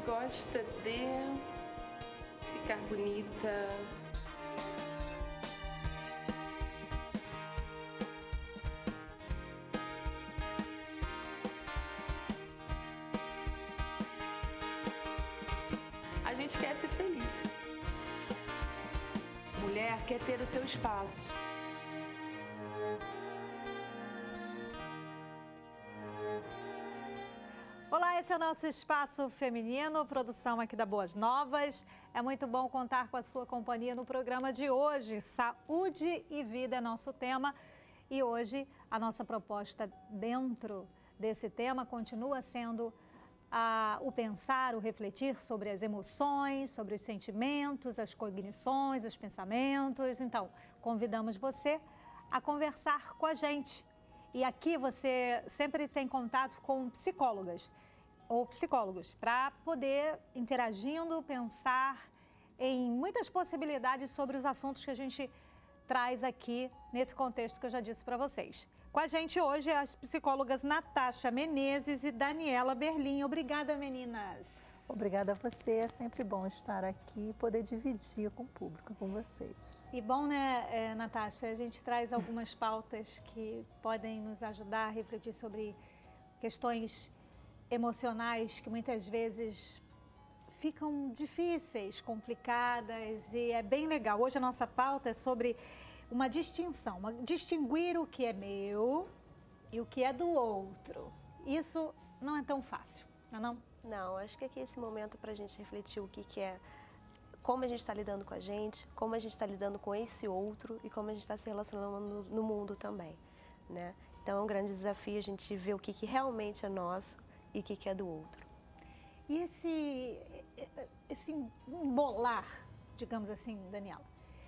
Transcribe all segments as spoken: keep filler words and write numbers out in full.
gosta de ficar bonita. A gente quer ser feliz. Mulher quer ter o seu espaço. Olá, esse é o nosso Espaço Feminino, produção aqui da Boas Novas. É muito bom contar com a sua companhia no programa de hoje. Saúde e vida é nosso tema. E hoje a nossa proposta dentro desse tema continua sendo a, o pensar, o refletir sobre as emoções, sobre os sentimentos, as cognições, os pensamentos. Então, convidamos você a conversar com a gente. E aqui você sempre tem contato com psicólogas ou psicólogos para poder, interagindo, pensar em muitas possibilidades sobre os assuntos que a gente traz aqui nesse contexto que eu já disse para vocês. Com a gente hoje as psicólogas Natasha Menezes e Daniela Berlim. Obrigada, meninas. Obrigada a você, é sempre bom estar aqui e poder dividir com o público, com vocês. E bom, né, é, Natasha, a gente traz algumas pautas que podem nos ajudar a refletir sobre questões emocionais que muitas vezes ficam difíceis, complicadas, e é bem legal. Hoje a nossa pauta é sobre uma distinção, uma, distinguir o que é meu e o que é do outro. Isso não é tão fácil, não é não? Não, acho que aqui é esse momento para a gente refletir o que, que é, como a gente está lidando com a gente, como a gente está lidando com esse outro e como a gente está se relacionando no, no mundo também, né? Então é um grande desafio a gente ver o que, que realmente é nosso e o que, que é do outro. E esse, esse embolar, digamos assim, Daniela,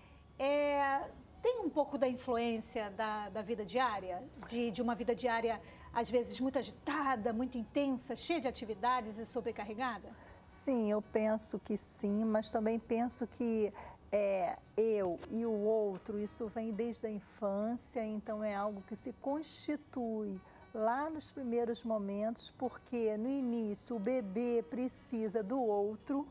é... tem um pouco da influência da, da vida diária? De, de uma vida diária, às vezes, muito agitada, muito intensa, cheia de atividades e sobrecarregada? Sim, eu penso que sim, mas também penso que é, eu e o outro, isso vem desde a infância, então é algo que se constitui lá nos primeiros momentos, porque no início o bebê precisa do outro.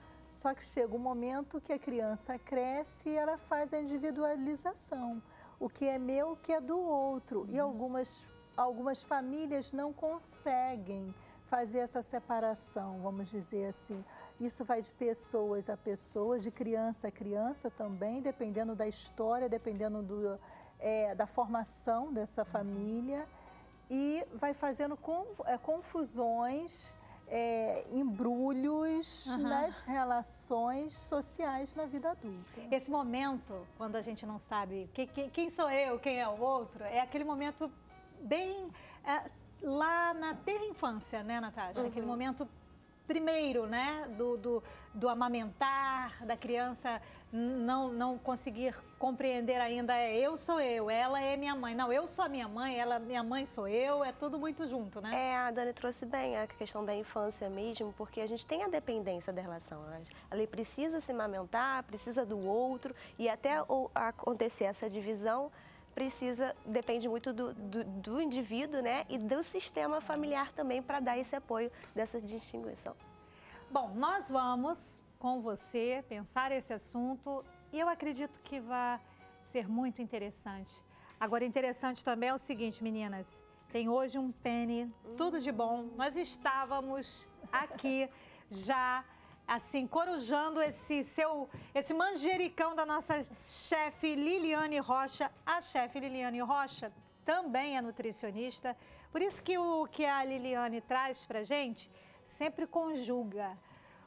Só que chega um momento que a criança cresce e ela faz a individualização. O que é meu, o que é do outro. Uhum. E algumas, algumas famílias não conseguem fazer essa separação, vamos dizer assim. Isso vai de pessoas a pessoas, de criança a criança também, dependendo da história, dependendo do, é, da formação dessa família. E vai fazendo com, é, confusões, É, embrulhos uhum. nas relações sociais na vida adulta. Esse momento, quando a gente não sabe que, que, quem sou eu, quem é o outro, é aquele momento bem é, lá na terra infância, né, Natasha? Uhum. Aquele momento primeiro, né, do, do, do amamentar, da criança não, não conseguir compreender ainda, é eu sou eu, ela é minha mãe. Não, eu sou a minha mãe, ela minha mãe sou eu, é tudo muito junto, né? É, a Dani trouxe bem a questão da infância mesmo, porque a gente tem a dependência da relação. Ela precisa se amamentar, precisa do outro, e até acontecer essa divisão, precisa, depende muito do, do, do indivíduo, né, e do sistema familiar também para dar esse apoio dessa distinção. Bom, nós vamos com você pensar esse assunto e eu acredito que vai ser muito interessante. Agora, interessante também é o seguinte, meninas, tem hoje um Penny, tudo de bom. Nós estávamos aqui já assim, corujando esse seu, esse manjericão da nossa chefe Liliane Rocha. A chefe Liliane Rocha também é nutricionista, por isso que o que a Liliane traz pra gente sempre conjuga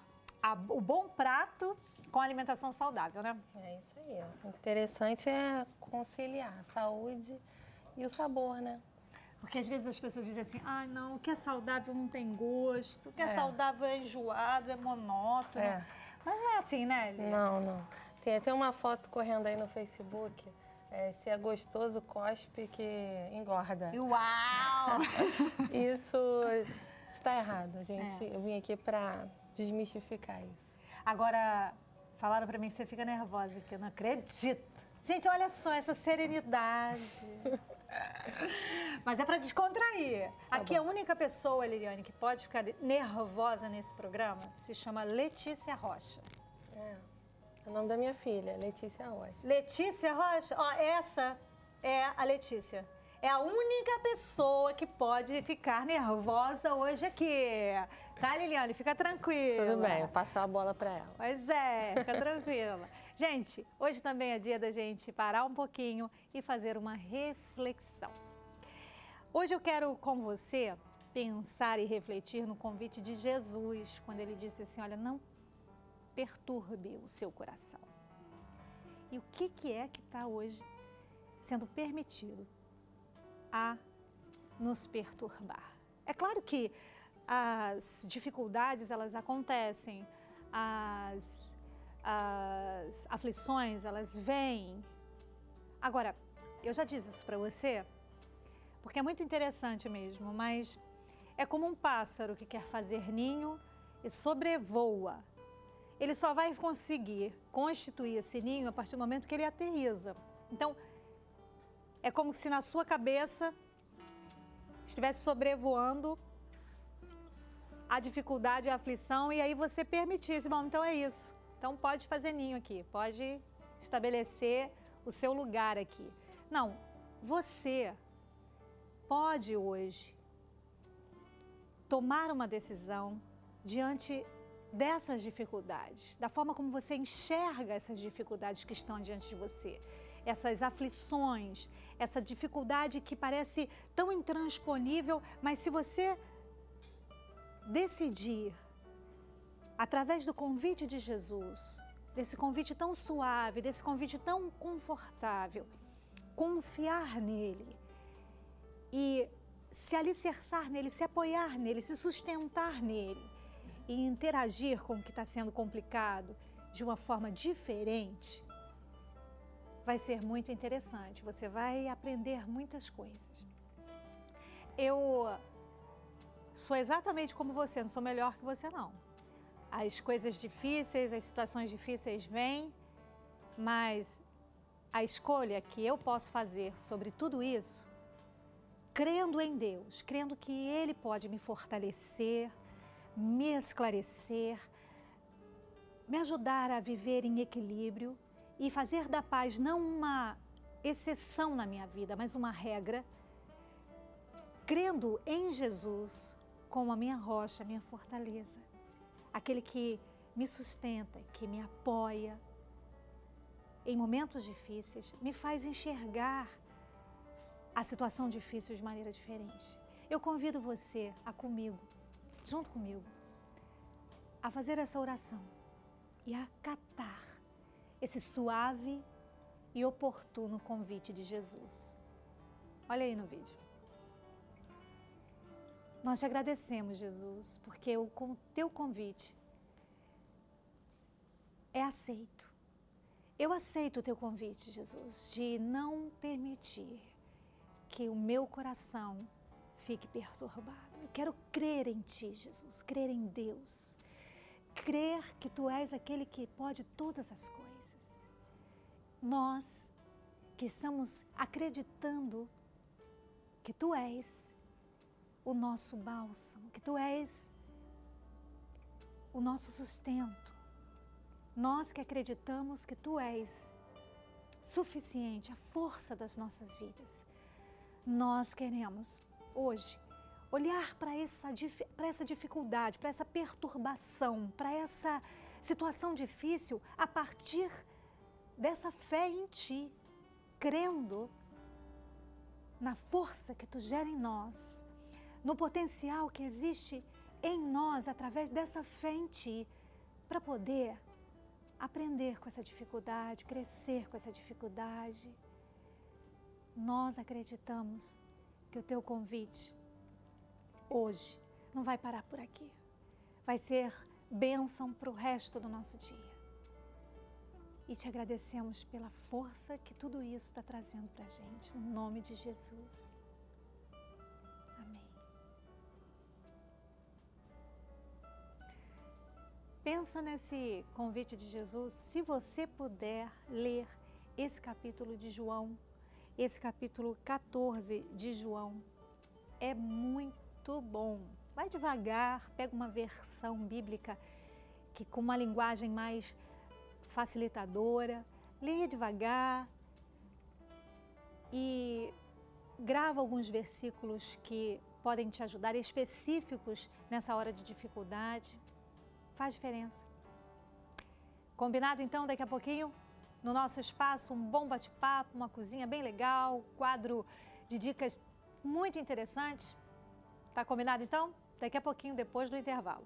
a, o bom prato com a alimentação saudável, né? É isso aí. O interessante é conciliar a saúde e o sabor, né? Porque às vezes as pessoas dizem assim, ah, não, o que é saudável não tem gosto, o que é, é saudável é enjoado, é monótono. É. Mas não é assim, né, Lili? Não, não. Tem até uma foto correndo aí no Facebook, é, se é gostoso, cospe que engorda. Uau! Isso está errado, a gente. É. Eu vim aqui para desmistificar isso. Agora, falaram para mim que você fica nervosa, que eu não acredito. Gente, olha só essa serenidade. Mas é para descontrair. Tá Aqui bom. A única pessoa, Liliane, que pode ficar nervosa nesse programa se chama Letícia Rocha. É, é o nome da minha filha, Letícia Rocha. Letícia Rocha? Ó, essa é a Letícia. É a única pessoa que pode ficar nervosa hoje aqui. Tá, Liliane? Fica tranquila. Tudo bem, eu passo a bola para ela. Pois é, fica tranquila. Gente, hoje também é dia da gente parar um pouquinho e fazer uma reflexão. Hoje eu quero com você pensar e refletir no convite de Jesus, quando ele disse assim, olha, não perturbe o seu coração. E o que, que é que está hoje sendo permitido a nos perturbar? É claro que as dificuldades, elas acontecem, as, as aflições, elas vêm. Agora, eu já disse isso para você, porque é muito interessante mesmo, mas é como um pássaro que quer fazer ninho e sobrevoa. Ele só vai conseguir constituir esse ninho a partir do momento que ele aterriza. Então, é como se na sua cabeça estivesse sobrevoando a dificuldade, a aflição, e aí você permitisse, bom, então é isso. Então pode fazer ninho aqui, pode estabelecer o seu lugar aqui. Não, você pode hoje tomar uma decisão diante dessas dificuldades, da forma como você enxerga essas dificuldades que estão diante de você. Essas aflições, essa dificuldade que parece tão intransponível, mas se você decidir, através do convite de Jesus, desse convite tão suave, desse convite tão confortável, confiar nele e se alicerçar nele, se apoiar nele, se sustentar nele e interagir com o que está sendo complicado de uma forma diferente, vai ser muito interessante, você vai aprender muitas coisas. Eu sou exatamente como você, não sou melhor que você não. As coisas difíceis, as situações difíceis vêm, mas a escolha que eu posso fazer sobre tudo isso, crendo em Deus, crendo que Ele pode me fortalecer, me esclarecer, me ajudar a viver em equilíbrio e fazer da paz não uma exceção na minha vida, mas uma regra, crendo em Jesus como a minha rocha, a minha fortaleza, aquele que me sustenta, que me apoia em momentos difíceis, me faz enxergar a situação difícil de maneira diferente. Eu convido você a comigo, junto comigo, a fazer essa oração e a acatar esse suave e oportuno convite de Jesus. Olha aí no vídeo. Nós te agradecemos, Jesus, porque o teu convite é aceito. Eu aceito o teu convite, Jesus, de não permitir que o meu coração fique perturbado. Eu quero crer em ti, Jesus, crer em Deus. Crer que tu és aquele que pode todas as coisas. Nós que estamos acreditando que tu és o nosso bálsamo, que tu és o nosso sustento. Nós que acreditamos que tu és suficiente, a força das nossas vidas. Nós queremos hoje olhar para essa, para essa dificuldade, para essa perturbação, para essa situação difícil a partir dessa fé em ti, crendo na força que tu gera em nós, no potencial que existe em nós através dessa fé em ti, para poder aprender com essa dificuldade, crescer com essa dificuldade. Nós acreditamos que o teu convite hoje não vai parar por aqui. Vai ser bênção para o resto do nosso dia. E te agradecemos pela força que tudo isso está trazendo para a gente, no nome de Jesus. Amém. Pensa nesse convite de Jesus, se você puder ler esse capítulo de João, esse capítulo quatorze de João é muito bom. Vai devagar, pega uma versão bíblica que com uma linguagem mais facilitadora, leia devagar e grava alguns versículos que podem te ajudar, específicos nessa hora de dificuldade. Faz diferença. Combinado então, daqui a pouquinho, no nosso espaço, um bom bate-papo, uma cozinha bem legal, quadro de dicas muito interessantes. Tá combinado então? Daqui a pouquinho, depois do intervalo.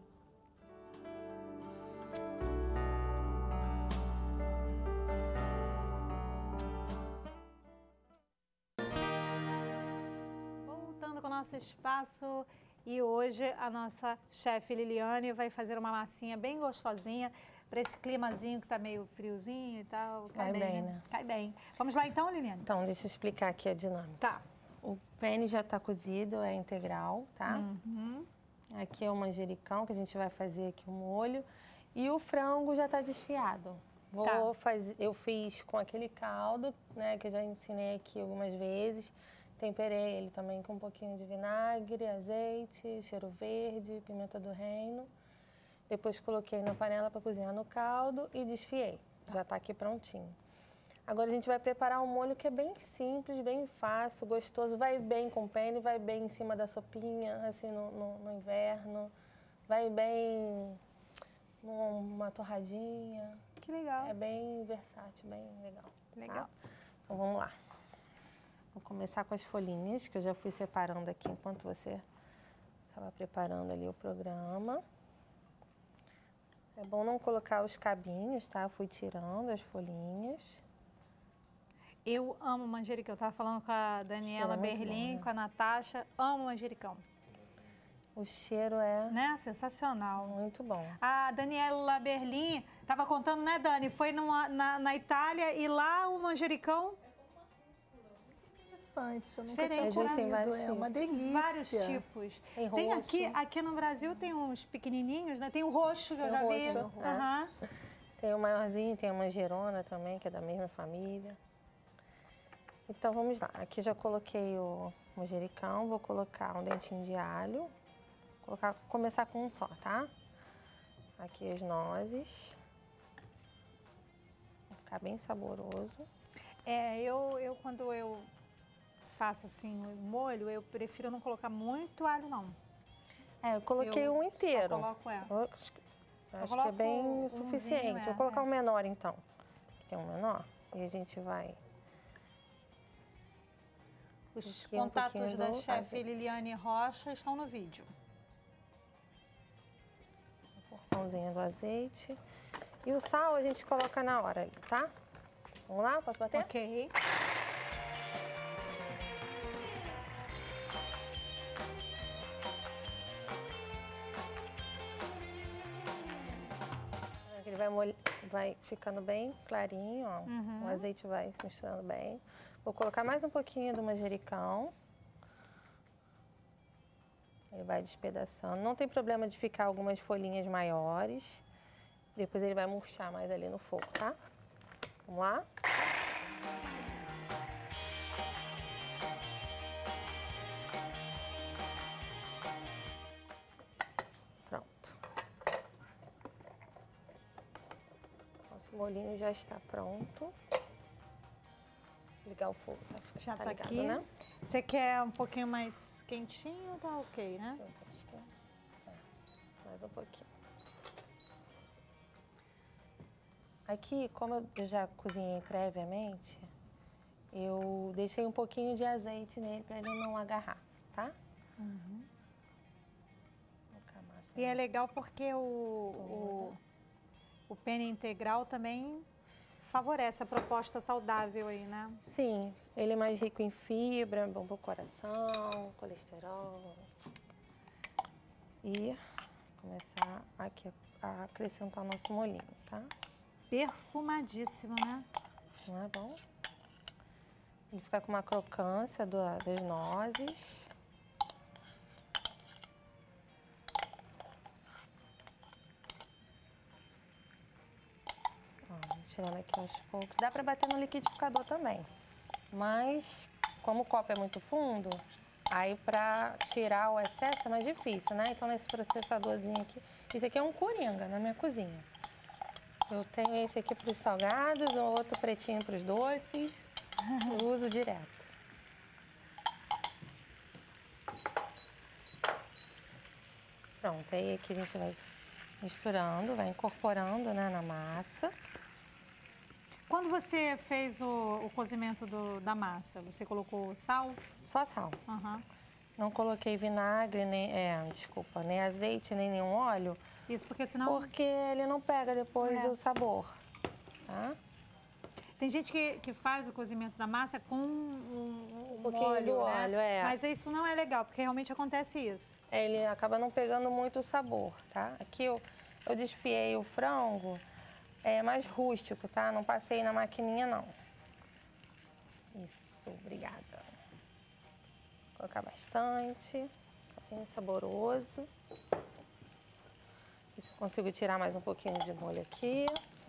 Voltando com o nosso espaço, e hoje a nossa chefe Liliane vai fazer uma massinha bem gostosinha para esse climazinho que tá meio friozinho e tal. Cai bem, né? Cai bem. Vamos lá então, Liliane? Então, deixa eu explicar aqui a dinâmica. Tá. O penne já está cozido, é integral, tá? Uhum. Aqui é o manjericão, que a gente vai fazer aqui o molho. E o frango já está desfiado. Vou Tá. fazer, eu fiz com aquele caldo, né, que eu já ensinei aqui algumas vezes. Temperei ele também com um pouquinho de vinagre, azeite, cheiro verde, pimenta do reino. Depois coloquei na panela para cozinhar no caldo e desfiei. Já está aqui prontinho. Agora a gente vai preparar um molho que é bem simples, bem fácil, gostoso. Vai bem com penne, vai bem em cima da sopinha, assim, no, no, no inverno. Vai bem numa torradinha. Que legal. É bem versátil, bem legal. Legal. Tá? Então vamos lá. Vou começar com as folhinhas, que eu já fui separando aqui enquanto você estava preparando ali o programa. É bom não colocar os cabinhos, tá? Eu fui tirando as folhinhas. Eu amo manjericão. Eu estava falando com a Daniela Cheiro é muito Berlim, bom, né? com a Natasha. Amo manjericão. O cheiro é Né? Sensacional. muito bom. A Daniela Berlim estava contando, né, Dani? Foi numa, na, na Itália e lá o manjericão, Interessante, eu nunca Diferente, tinha né? Tem comido, vários é uma tipos. delícia. vários tipos. Tem Tem roxo. aqui, aqui no Brasil tem uns pequenininhos, né? Tem o roxo que eu Tem já o vi. roxo, é. Aham. Tem o maiorzinho, tem a manjerona também, que é da mesma família. Então vamos lá. Aqui já coloquei o manjericão, vou colocar um dentinho de alho. Vou colocar, começar com um só, tá? Aqui as nozes. Vai ficar bem saboroso. É, eu, eu quando eu faço assim o molho, eu prefiro não colocar muito alho, não. É, eu coloquei Eu um inteiro. Só coloco, é. Eu Acho que, acho que coloco é bem umzinho, suficiente. é, Vou colocar é. um menor então. Tem um menor. E a gente vai. Os Aqui um contatos pouquinho da do chefe azeite. Liliane Rocha estão no vídeo. Uma porçãozinha do azeite. E o sal a gente coloca na hora ali, tá? Vamos lá? Posso bater? Ok. Ele vai, molh... vai ficando bem clarinho, ó. Uhum. O azeite vai se misturando bem. Vou colocar mais um pouquinho do manjericão. Ele vai despedaçando. Não tem problema de ficar algumas folhinhas maiores. Depois ele vai murchar mais ali no fogo, tá? Vamos lá? Pronto. Nosso molhinho já está pronto. Vou ligar o fogo. Tá, Já tá, ligado, aqui. né? Você quer um pouquinho mais quentinho? Tá ok, né? Deixa eu- acho que é. Mais um pouquinho. Aqui, como eu- eu já cozinhei previamente, eu deixei um pouquinho de azeite nele para ele não agarrar, tá? Uhum. Vou colocar a massa E é aí. legal porque o, o, o penne integral também favorece a proposta saudável aí, né? Sim, ele é mais rico em fibra, bom para o coração, colesterol. E começar aqui a acrescentar o nosso molhinho, tá? Perfumadíssimo, né? Não é bom? Ele fica com uma crocância do- das nozes. Ó, tirando aqui aos poucos. Dá para bater no liquidificador também. Mas, como o copo é muito fundo, aí para tirar o excesso é mais difícil, né? Então, nesse processadorzinho aqui, esse aqui é um coringa na minha cozinha. Eu tenho esse aqui para os salgados, o outro pretinho para os doces. Eu uso direto. Pronto, aí aqui a gente vai misturando, vai incorporando, né, na massa. Quando você fez o, o cozimento do, da massa, você colocou sal? Só sal. Uhum. Não coloquei vinagre, nem, é, desculpa, nem azeite, nem nenhum óleo. Isso porque senão... Porque ele não pega depois É. o sabor, tá? Tem gente que, que faz o cozimento da massa com um, um pouquinho óleo, do né? óleo, é. Mas isso não é legal, porque realmente acontece isso. É, ele acaba não pegando muito o sabor, tá? Aqui eu, eu desfiei o frango, é mais rústico, tá? Não passei na maquininha, não. Isso, obrigada. Vou colocar bastante, bem saboroso. Consigo tirar mais um pouquinho de molho aqui.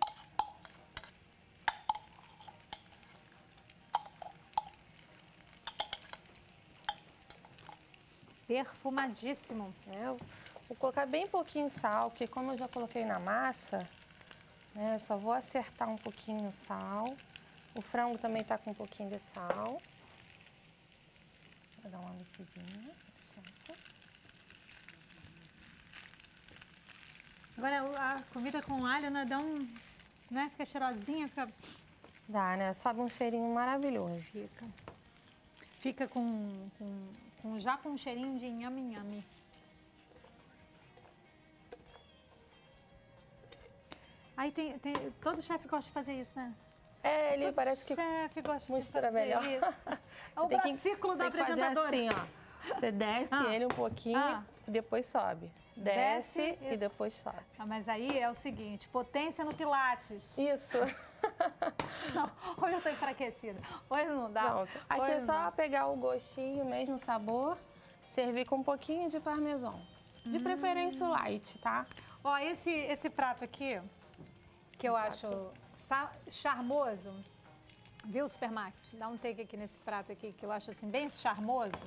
Perfumadíssimo. É, eu vou colocar bem pouquinho sal, porque como eu já coloquei na massa, né, eu só vou acertar um pouquinho o sal. O frango também tá com um pouquinho de sal. Vou dar uma mexidinha. Certo. Agora, a comida com alho, né, dá um... Né, fica cheirosinha, fica... Dá, né? Sobe um cheirinho maravilhoso. Fica. Fica com, com, com já com um cheirinho de inhame-inhame. Aí tem, tem... Todo chefe gosta de fazer isso, né? É, ele Todo parece que chefe gosta de mistura fazer melhor. isso. É o Tem que- versículo da tem que fazer apresentadora. assim, ó. Você desce Ah. ele um pouquinho Ah. e depois sobe. Desce, Desce, e isso. depois sobe. Ah, mas aí é o seguinte, potência no pilates. Isso. Não, hoje eu tô enfraquecida. Hoje não dá. Pronto. Aqui Hoje é não só dá. pegar o gostinho mesmo, o sabor, servir com um pouquinho de parmesão. De preferência o light, tá? Ó, esse, esse prato aqui, que eu acho sa- charmoso, viu, Supermax? Dá um take aqui nesse prato aqui, que eu acho assim, bem charmoso.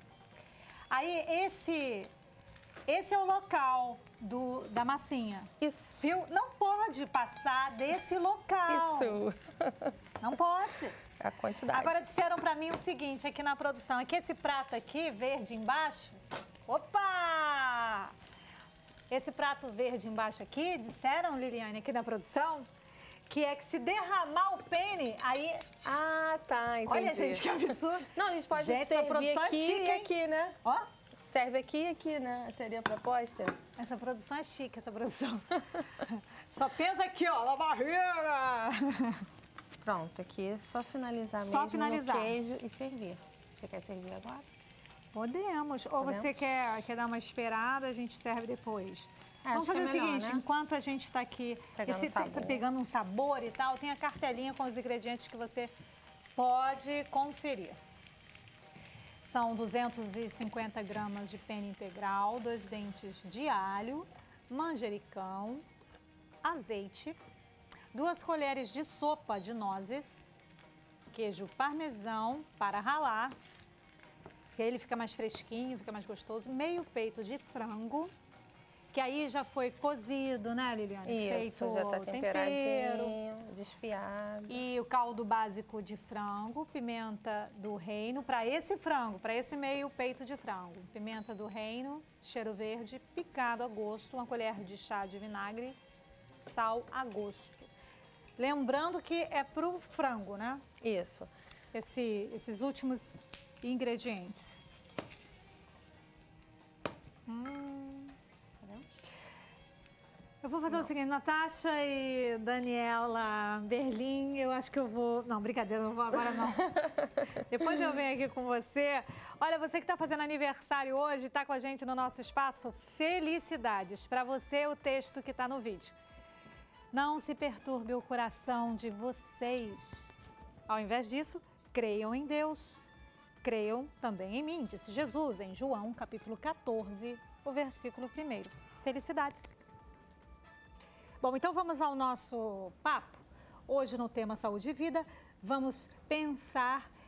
Aí, esse, esse é o local do, da massinha, Isso. viu? Não pode passar desse local. Isso. Não pode. A quantidade. Agora disseram pra mim o seguinte aqui na produção, é que esse prato aqui, verde embaixo, opa! Esse prato verde embaixo aqui, disseram, Liliane, aqui na produção, que é que se derramar o pene, aí... Ah, tá, entendi. Olha, gente, que absurdo. Não, a gente pode Gente, essa servir produção é aqui chique, e hein? aqui, né? Ó, Serve aqui e aqui, né? Seria a proposta. essa produção é chique, essa produção. Só pensa aqui, ó, na barriga. Pronto, aqui é só finalizar Só mesmo finalizar. no queijo e servir. Você quer servir agora? Podemos. Ou Podemos? você quer, quer dar uma esperada, a gente serve depois. É, Vamos acho que fazer é o melhor, seguinte, né? enquanto a gente está aqui Pegando esse- tá sabor. pegando um sabor e tal, tem a cartelinha com os ingredientes que você pode conferir. São duzentos e cinquenta gramas de pene integral, dois dentes de alho, manjericão, azeite, duas colheres de sopa de nozes, queijo parmesão para ralar, que aí ele fica mais fresquinho, fica mais gostoso, meio peito de frango, que aí já foi cozido, né, Liliane? Isso, Feito já tá o tempero. temperadinho, desfiado. E o caldo básico de frango, pimenta do reino, para esse frango, para esse meio peito de frango. Pimenta do reino, cheiro verde, picado a gosto, uma colher de chá de vinagre, sal a gosto. Lembrando que é pro frango, né? Isso. Esse, esses últimos ingredientes. Hum. Eu vou fazer o seguinte, Natasha e Daniela Berlim, eu acho que eu vou... Não, brincadeira, não vou agora não. Depois eu venho aqui com você. Olha, você que está fazendo aniversário hoje, está com a gente no nosso espaço, felicidades. Para você, o texto que está no vídeo. Não se perturbe o coração de vocês. Ao invés disso, creiam em Deus, creiam também em mim, disse Jesus em João, capítulo quatorze, o versículo primeiro. Felicidades. Bom, então vamos ao nosso papo. Hoje no tema Saúde e Vida, vamos pensar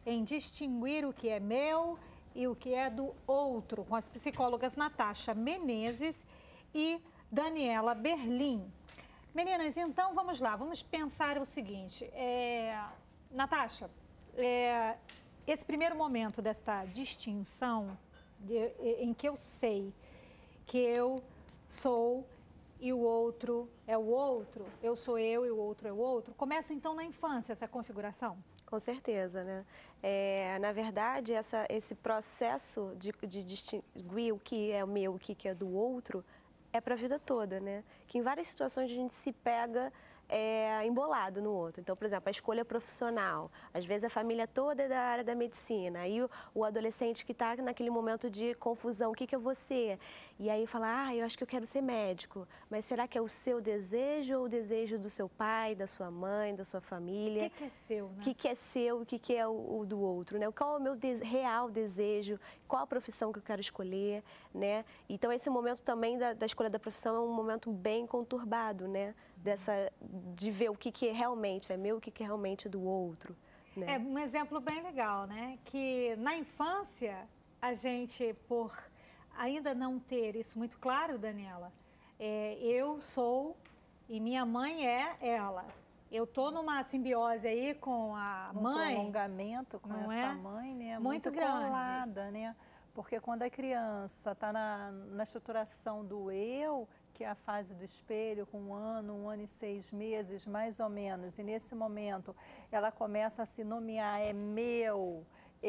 em distinguir o que é meu e o que é do outro, com as psicólogas Natasha Menezes e Daniela Berlim. Meninas, então vamos lá, vamos pensar o seguinte. É, Natasha, é, esse primeiro momento desta distinção, de, em que eu sei que eu sou e o outro é o outro, eu sou eu e o outro é o outro, começa então na infância essa configuração? Com certeza, né? É, na verdade, essa, esse processo de, de distinguir o que é o meu e o que é do outro é para a vida toda, né? Que em várias situações a gente se pega é, embolado no outro. Então, por exemplo, a escolha profissional. Às vezes a família toda é da área da medicina. Aí o, o adolescente que está naquele momento de confusão, o que, que eu vou ser? E aí fala, ah, eu acho que eu quero ser médico. Mas será que é o seu desejo ou o desejo do seu pai, da sua mãe, da sua família? O que, que é seu, né? O que, que é seu e o que, que é o, o do outro, né? Qual é o meu de real desejo? Qual a profissão que eu quero escolher, né? Então, esse momento também da, da escolha da profissão é um momento bem conturbado, né? Dessa, de ver o que, que realmente é meu e o que, que é realmente do outro. Né? É um exemplo bem legal, né? Que na infância, a gente, por ainda não ter isso muito claro, Daniela, é, eu sou e minha mãe é ela. Eu tô numa simbiose aí com a um mãe. Um prolongamento com essa é? mãe, né? Muito, muito grande. colada, né? Porque quando a criança está na, na estruturação do eu, que é a fase do espelho, com um ano, um ano e seis meses, mais ou menos, e nesse momento ela começa a se nomear, é meu,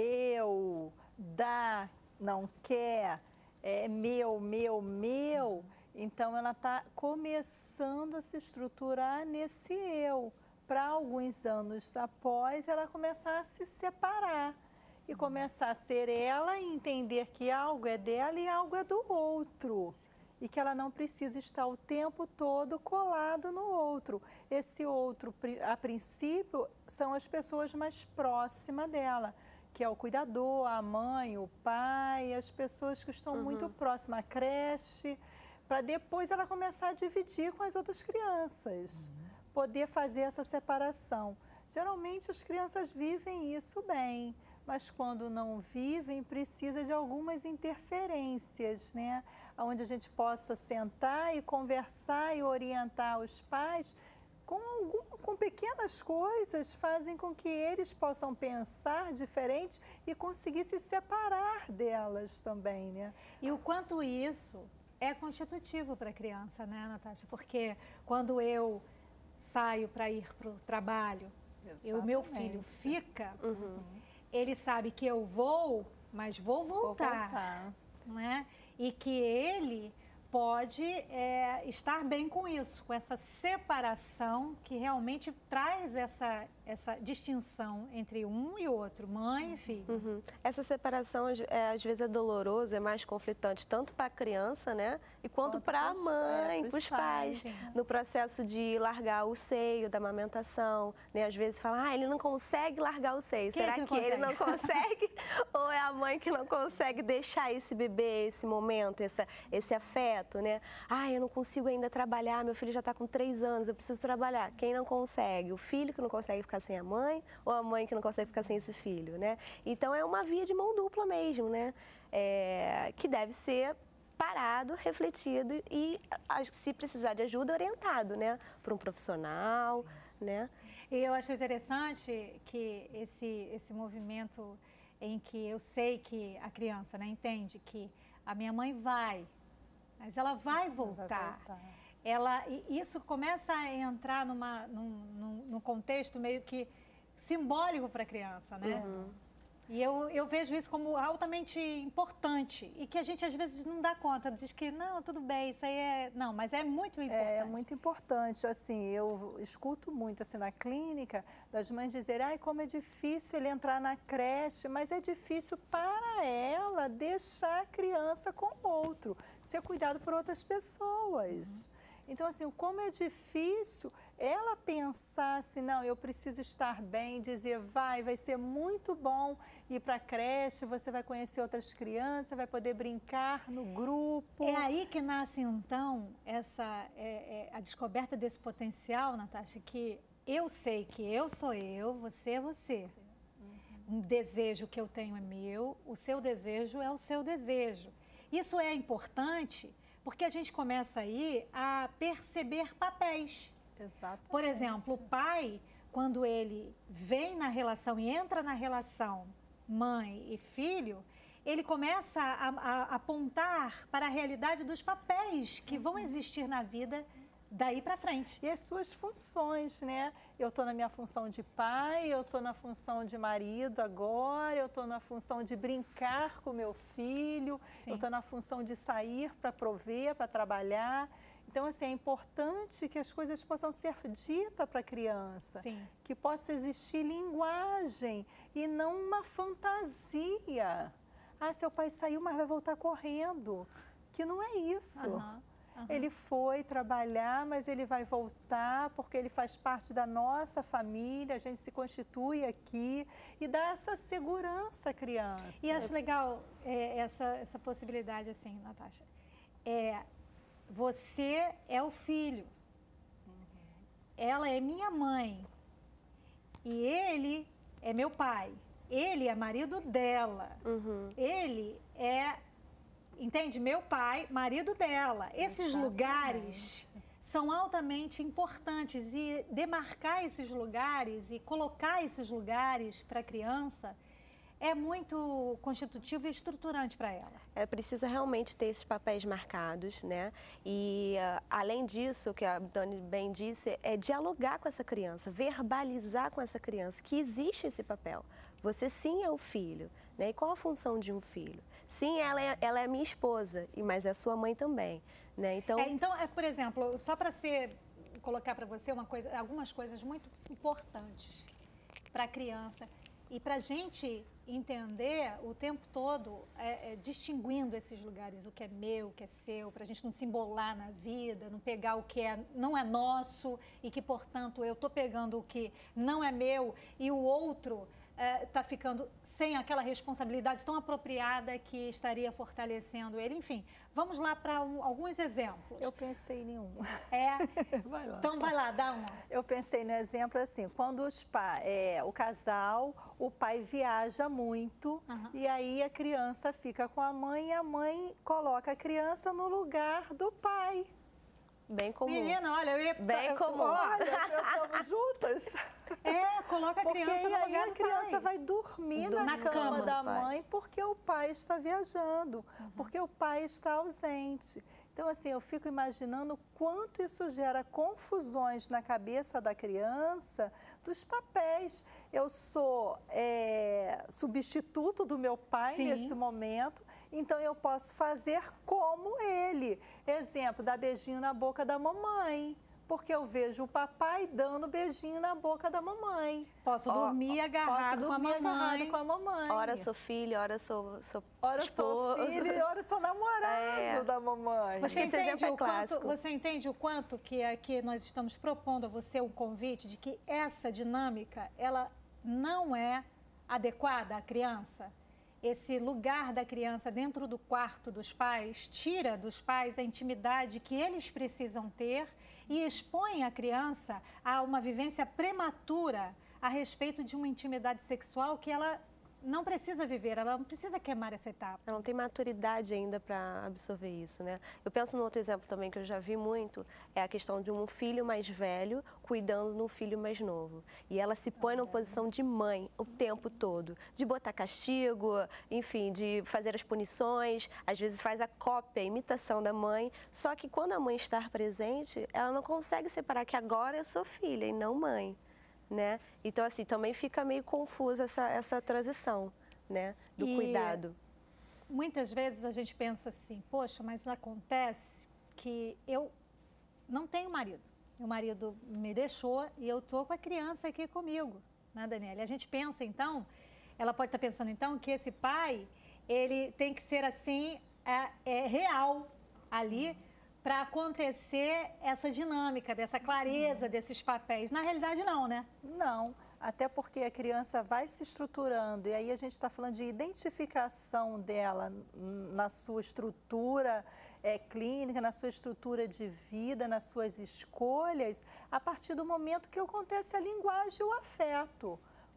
eu, dá, não quer, é meu, meu, meu. Então ela está começando a se estruturar nesse eu. Para alguns anos após, ela começar a se separar e começar a ser ela e entender que algo é dela e algo é do outro. E que ela não precisa estar o tempo todo colado no outro. Esse outro, a princípio, são as pessoas mais próximas dela, que é o cuidador, a mãe, o pai, as pessoas que estão uhum. muito próximas, a creche, para depois ela começar a dividir com as outras crianças, uhum. poder fazer essa separação. Geralmente as crianças vivem isso bem, mas quando não vivem, precisa de algumas interferências, né? Onde a gente possa sentar e conversar e orientar os pais com, algum, com pequenas coisas, fazem com que eles possam pensar diferente e conseguir se separar delas também, né? E o quanto isso é constitutivo para a criança, né, Natasha? Porque quando eu saio para ir para o trabalho, e o meu filho fica... Uhum. Ele sabe que eu vou, mas vou voltar, vou voltar. Não é? E que ele pode é, estar bem com isso, com essa separação que realmente traz essa, essa distinção entre um e outro, mãe e filho. Uhum. Essa separação, é, às vezes, é doloroso, é mais conflitante, tanto para a criança, né? E quanto, quanto para a mãe, é, para os pais. pais no processo de largar o seio, da amamentação, né? Às vezes fala, ah, ele não consegue largar o seio. Quem Será que, que ele não consegue? Ou é a mãe que não consegue deixar esse bebê, esse momento, essa, esse afeto? Né? Ah, eu não consigo ainda trabalhar, meu filho já está com três anos, eu preciso trabalhar. Quem não consegue? O filho que não consegue ficar sem a mãe ou a mãe que não consegue ficar sem esse filho, né? Então, é uma via de mão dupla mesmo, né? É, que deve ser parado, refletido e, se precisar de ajuda, orientado, né? Para um profissional, Sim. né? E eu acho interessante que esse, esse movimento em que eu sei que a criança, né, entende que a minha mãe vai, mas ela vai voltar. Vai voltar. Ela, e isso começa a entrar numa, num, num, num contexto meio que simbólico para a criança, né? Uhum. E eu, eu vejo isso como altamente importante e que a gente às vezes não dá conta, diz que não, tudo bem, isso aí é... Não, mas é muito importante. É, é muito importante, assim, eu escuto muito assim na clínica das mães dizerem, ai, como é difícil ele entrar na creche, mas é difícil para ela deixar a criança com outro, ser cuidado por outras pessoas. Uhum. Então, assim, como é difícil ela pensar assim, não, eu preciso estar bem, dizer, vai, vai ser muito bom ir para a creche, você vai conhecer outras crianças, vai poder brincar no grupo. É aí que nasce, então, essa, é, é, a descoberta desse potencial, Natasha, que eu sei que eu sou eu, você é você. Uhum. um desejo que eu tenho é meu, o seu desejo é o seu desejo. Isso é importante porque a gente começa aí a perceber papéis. Exatamente. Por exemplo, o pai, quando ele vem na relação e entra na relação mãe e filho, ele começa a, a, a apontar para a realidade dos papéis que vão existir na vida daí para frente. E as suas funções, né? Eu estou na minha função de pai, eu estou na função de marido agora, eu estou na função de brincar com meu filho, Sim. eu estou na função de sair para prover, para trabalhar. Então, assim, é importante que as coisas possam ser ditas para a criança, Sim. que possa existir linguagem e não uma fantasia. Ah, seu pai saiu, mas vai voltar correndo. Que não é isso. Uhum. Uhum. Ele foi trabalhar, mas ele vai voltar porque ele faz parte da nossa família, a gente se constitui aqui e dá essa segurança à criança. E acho legal é, essa, essa possibilidade assim, Natasha. É, você é o filho, uhum. ela é minha mãe e ele é meu pai. Ele é marido dela. Uhum. Ele é... Entende? Meu pai, marido dela. Esses Exatamente. Lugares são altamente importantes e demarcar esses lugares e colocar esses lugares para a criança é muito constitutivo e estruturante para ela. É, precisa realmente ter esses papéis marcados, né? E, uh, além disso, o que a Dani bem disse, é dialogar com essa criança, verbalizar com essa criança que existe esse papel. Você sim é o filho, né? E qual a função de um filho? Sim, ela é, ela é minha esposa, mas é sua mãe também, né? Então, é, então é, por exemplo, só para ser colocar para você uma coisa, algumas coisas muito importantes para a criança e para a gente entender o tempo todo, é, é, distinguindo esses lugares, o que é meu, o que é seu, para a gente não se embolar na vida, não pegar o que é, não é nosso e que, portanto, eu estou pegando o que não é meu e o outro está é, ficando sem aquela responsabilidade tão apropriada que estaria fortalecendo ele. Enfim, vamos lá para um, alguns exemplos. Eu pensei em um. É? Vai lá. Então vai lá, dá um. Eu pensei no exemplo assim, quando os pa, é, o casal, o pai viaja muito uhum. e aí a criança fica com a mãe e a mãe coloca a criança no lugar do pai. Bem comum. Menina, olha, eu ia... Bem comum. Olha, pensamos juntas. É, coloca a criança porque no lugar do pai. Porque a criança vai dormir na, na cama, cama da mãe porque o pai está viajando, uhum. porque o pai está ausente. Então, assim, eu fico imaginando quanto isso gera confusões na cabeça da criança dos papéis. Eu sou é, substituto do meu pai Sim. nesse momento, então eu posso fazer como ele. Exemplo, dar beijinho na boca da mamãe. Porque eu vejo o papai dando beijinho na boca da mamãe. Posso dormir oh, agarrado, posso com, dormir a mamãe. agarrado com a mamãe. Ora sou filho, ora sou, sou Ora sou filho e ora sou namorado é. da mamãe. Você Esse entende, é o quanto, você entende o quanto que aqui nós estamos propondo a você um convite de que essa dinâmica, ela não é adequada à criança? Esse lugar da criança dentro do quarto dos pais tira dos pais a intimidade que eles precisam ter e expõe a criança a uma vivência prematura a respeito de uma intimidade sexual que ela não precisa viver, ela não precisa queimar essa etapa. Ela não tem maturidade ainda para absorver isso, né? Eu penso num outro exemplo também que eu já vi muito, é a questão de um filho mais velho cuidando de um filho mais novo. E ela se põe numa posição de mãe o tempo todo, de botar castigo, enfim, de fazer as punições, às vezes faz a cópia, a imitação da mãe, só que quando a mãe está presente, ela não consegue separar que agora eu sou filha e não mãe. Né? Então, assim, também fica meio confusa essa, essa transição, né, do e cuidado. Muitas vezes a gente pensa assim, poxa, mas acontece que eu não tenho marido. Meu marido me deixou e eu estou com a criança aqui comigo, né, Daniela? E a gente pensa, então, ela pode estar pensando, então, que esse pai, ele tem que ser, assim, é, é real ali, para acontecer essa dinâmica, dessa clareza, desses papéis. Na realidade, não, né? Não, até porque a criança vai se estruturando e aí a gente está falando de identificação dela na sua estrutura é, clínica, na sua estrutura de vida, nas suas escolhas, a partir do momento que acontece a linguagem e o afeto.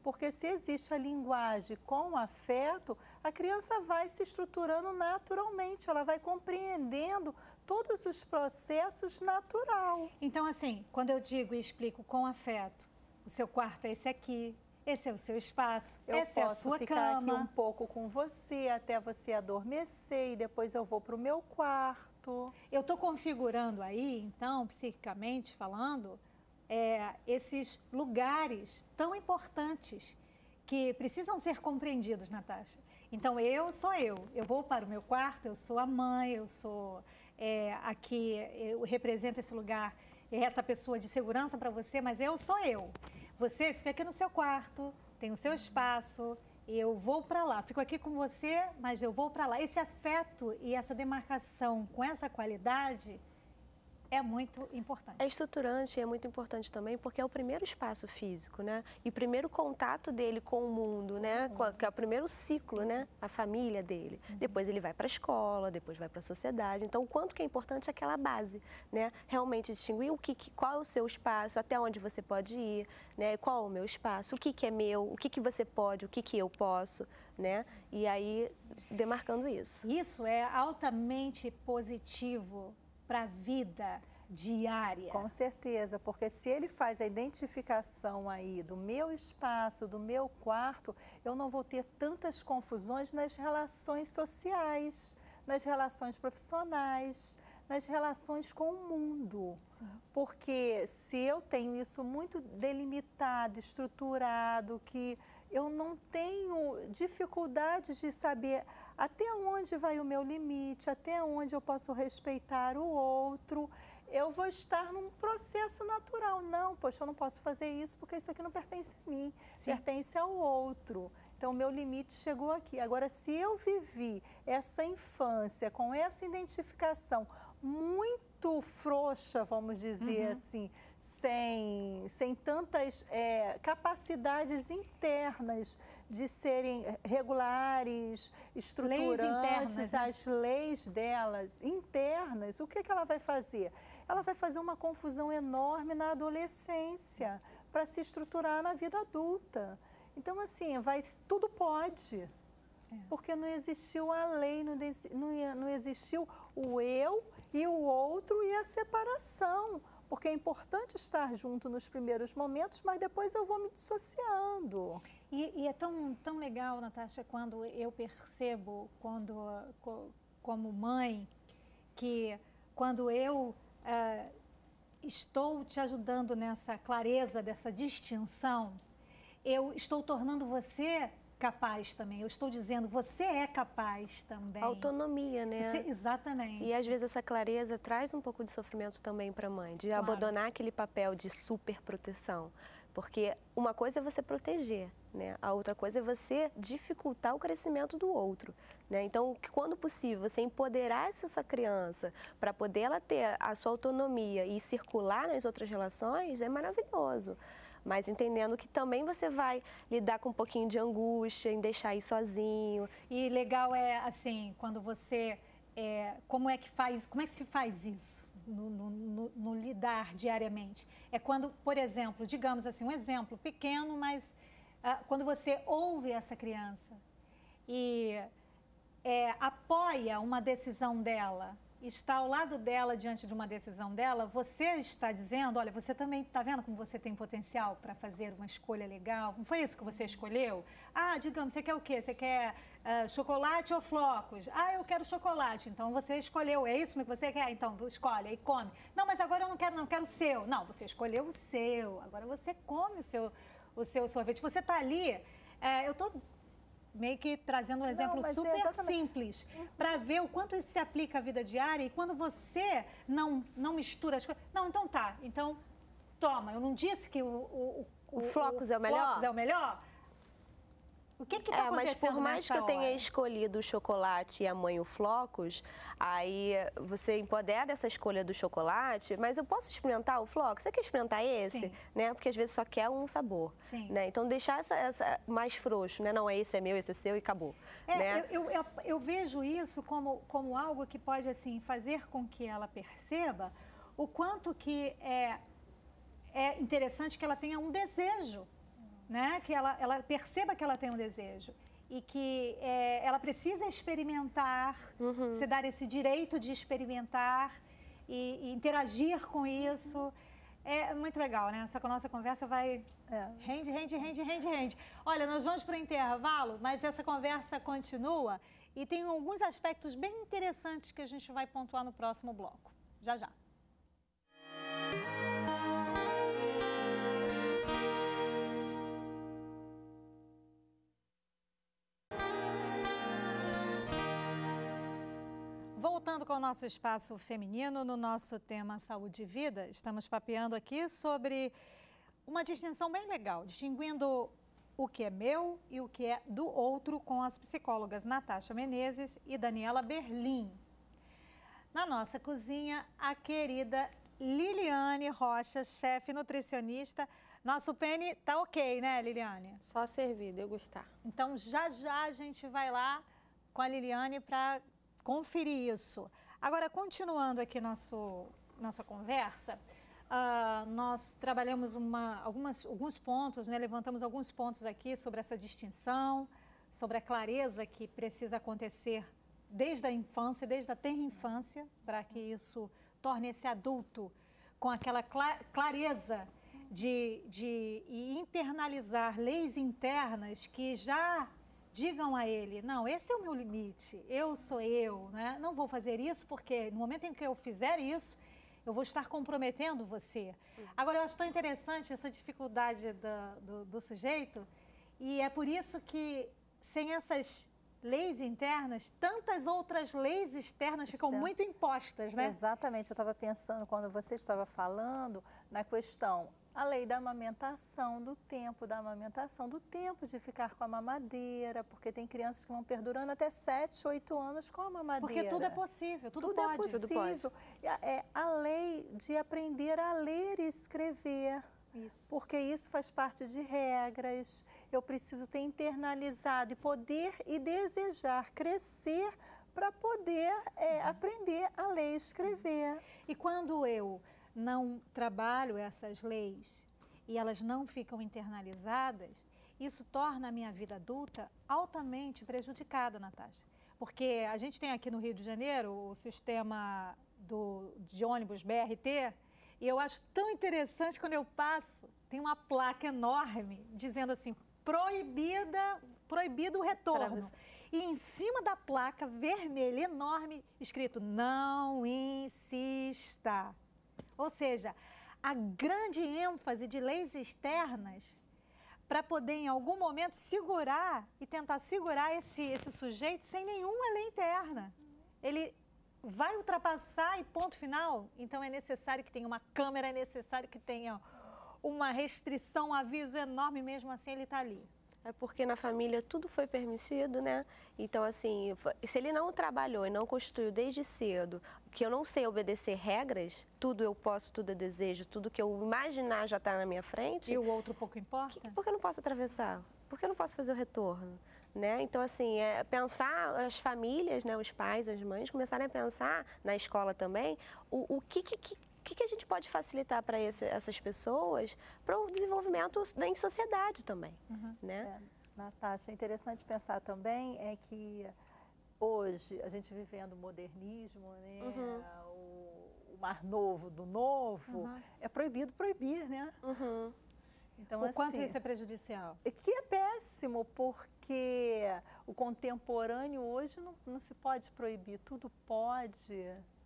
Porque se existe a linguagem com afeto, a criança vai se estruturando naturalmente, ela vai compreendendo todos os processos natural. Então, assim, quando eu digo e explico com afeto, o seu quarto é esse aqui, esse é o seu espaço, eu essa é a sua posso ficar cama. aqui um pouco com você até você adormecer e depois eu vou para o meu quarto. Eu estou configurando aí, então, psiquicamente falando, é, esses lugares tão importantes que precisam ser compreendidos, Natasha. Então, eu sou eu, eu vou para o meu quarto, eu sou a mãe, eu sou é, aqui, eu represento esse lugar, essa pessoa de segurança para você, mas eu sou eu. Você fica aqui no seu quarto, tem o seu espaço, eu vou para lá. Fico aqui com você, mas eu vou para lá. Esse afeto e essa demarcação com essa qualidade é muito importante. É estruturante e é muito importante também porque é o primeiro espaço físico, né? E o primeiro contato dele com o mundo, né? Uhum. Que é o primeiro ciclo, né? A família dele. Uhum. Depois ele vai para a escola, depois vai para a sociedade. Então, o quanto que é importante aquela base, né? Realmente distinguir o que, qual é o seu espaço, até onde você pode ir, né? Qual é o meu espaço, o que, que é meu, o que, que você pode, o que, que eu posso, né? E aí, demarcando isso. Isso é altamente positivo para a vida diária. Com certeza, porque se ele faz a identificação aí do meu espaço, do meu quarto, eu não vou ter tantas confusões nas relações sociais, nas relações profissionais, nas relações com o mundo. Sim. Porque se eu tenho isso muito delimitado, estruturado, que eu não tenho dificuldades de saber até onde vai o meu limite, até onde eu posso respeitar o outro, eu vou estar num processo natural. Não, poxa, eu não posso fazer isso porque isso aqui não pertence a mim, Sim. pertence ao outro. Então, o meu limite chegou aqui. Agora, se eu vivi essa infância com essa identificação muito frouxa, vamos dizer uhum. assim, sem, sem tantas é, capacidades internas de serem regulares, estruturantes, leis internas, né? As leis delas internas, o que, que ela vai fazer? Ela vai fazer uma confusão enorme na adolescência para se estruturar na vida adulta. Então, assim, vai, tudo pode, é. porque não existiu a lei, não, não, não existiu o eu e o outro e a separação. Porque é importante estar junto nos primeiros momentos, mas depois eu vou me dissociando. E, e é tão, tão legal, Natasha, quando eu percebo, quando, como mãe, que quando eu uh, estou te ajudando nessa clareza, dessa distinção, eu estou tornando você capaz também. Eu estou dizendo, você é capaz também. Autonomia, né? Você, exatamente. E às vezes essa clareza traz um pouco de sofrimento também para a mãe, de claro. abandonar aquele papel de super proteção. Porque uma coisa é você proteger, né? A outra coisa é você dificultar o crescimento do outro, né? Então, quando possível, você empoderar essa sua criança para poder ela ter a sua autonomia e circular nas outras relações, é maravilhoso. Mas entendendo que também você vai lidar com um pouquinho de angústia em deixar ir sozinho. E legal é, assim, quando você... É, como é que faz, como é que se faz isso no, no, no, no lidar diariamente? É quando, por exemplo, digamos assim, um exemplo pequeno, mas ah, quando você ouve essa criança e é, apoia uma decisão dela, está ao lado dela diante de uma decisão dela, você está dizendo, olha, você também está vendo como você tem potencial para fazer uma escolha legal? Não foi isso que você escolheu? Ah, digamos, você quer o quê? Você quer uh, chocolate ou flocos? Ah, eu quero chocolate. Então, você escolheu. É isso que você quer? Então, escolhe e come. Não, mas agora eu não quero, não, eu quero o seu. Não, você escolheu o seu. Agora você come o seu, o seu sorvete. Você está ali, é, eu estou... meio que trazendo um exemplo não, super é simples, para ver o quanto isso se aplica à vida diária e quando você não, não mistura as coisas... Não, então tá, então toma, eu não disse que o... O, o, o Flocos é o melhor? Flocos é o melhor? O que que tá é, acontecendo mas por mais que eu tenha hora? escolhido o chocolate e a mãe o Flocos, aí você empodera essa escolha do chocolate, mas eu posso experimentar o Flocos? Você quer experimentar esse? Sim. Né? Porque às vezes só quer um sabor. Sim. Né? Então deixar essa, essa mais frouxo, né? Não é esse é meu, esse é seu e acabou. É, né? eu, eu, eu vejo isso como, como algo que pode assim, fazer com que ela perceba o quanto que é, é interessante que ela tenha um desejo né? Que ela, ela perceba que ela tem um desejo e que é, ela precisa experimentar, uhum. se dar esse direito de experimentar e, e interagir com isso. É muito legal, né? Essa nossa conversa vai... É. Rende, rende, rende, rende, rende. Olha, nós vamos para o intervalo, mas essa conversa continua e tem alguns aspectos bem interessantes que a gente vai pontuar no próximo bloco. Já, já. Voltando com o nosso espaço feminino, no nosso tema Saúde e Vida, estamos papeando aqui sobre uma distinção bem legal, distinguindo o que é meu e o que é do outro com as psicólogas Natasha Menezes e Daniela Berlim. Na nossa cozinha, a querida Liliane Rocha, chefe nutricionista. Nosso pene tá ok, né, Liliane? Só servir, degustar. Então, já já a gente vai lá com a Liliane para conferir isso. Agora, continuando aqui nosso, nossa conversa, uh, nós trabalhamos uma, algumas, alguns pontos, né, levantamos alguns pontos aqui sobre essa distinção, sobre a clareza que precisa acontecer desde a infância, desde a tenra infância, para que isso torne esse adulto com aquela clareza de, de internalizar leis internas que já digam a ele, não, esse é o meu limite, eu sou eu, né? Não vou fazer isso porque no momento em que eu fizer isso, eu vou estar comprometendo você. Agora, eu acho tão interessante essa dificuldade do, do, do sujeito e é por isso que sem essas leis internas, tantas outras leis externas ficam Exato. muito impostas, né? Exatamente, eu estava pensando quando você estava falando na questão, a lei da amamentação, do tempo da amamentação, do tempo de ficar com a mamadeira, porque tem crianças que vão perdurando até sete, oito anos com a mamadeira. Porque tudo é possível, tudo, tudo pode. É possível. Tudo pode. É a lei de aprender a ler e escrever. Isso. Porque isso faz parte de regras, eu preciso ter internalizado e poder e desejar crescer para poder é, uhum. aprender a ler e escrever. E quando eu não trabalho essas leis e elas não ficam internalizadas, isso torna a minha vida adulta altamente prejudicada, Natasha. Porque a gente tem aqui no Rio de Janeiro o sistema do, de ônibus B R T, e eu acho tão interessante quando eu passo, tem uma placa enorme dizendo assim, proibida, proibido o retorno. E em cima da placa vermelha enorme, escrito, não insista. Ou seja, a grande ênfase de leis externas para poder em algum momento segurar e tentar segurar esse, esse sujeito sem nenhuma lei interna. Ele vai ultrapassar e ponto final, então é necessário que tenha uma câmera, é necessário que tenha uma restrição, um aviso enorme, mesmo assim ele está ali. É porque na família tudo foi permitido, né? Então, assim, se ele não trabalhou e não construiu desde cedo, que eu não sei obedecer regras, tudo eu posso, tudo eu desejo, tudo que eu imaginar já está na minha frente. E o outro pouco importa? Que, por que eu não posso atravessar? Por que eu não posso fazer o retorno? Né? Então, assim, é pensar as famílias, né, os pais, as mães, começarem a pensar na escola também o, o que, que, que O que, que a gente pode facilitar para essas pessoas para o desenvolvimento da, em sociedade também, uhum. né? É, Natasha, é interessante pensar também é que hoje, a gente vivendo o modernismo, né? Uhum. o, o mar novo do novo, uhum. é proibido proibir, né? Uhum. Então, o assim, quanto isso é prejudicial? Que é péssimo, porque o contemporâneo hoje não, não se pode proibir, tudo pode.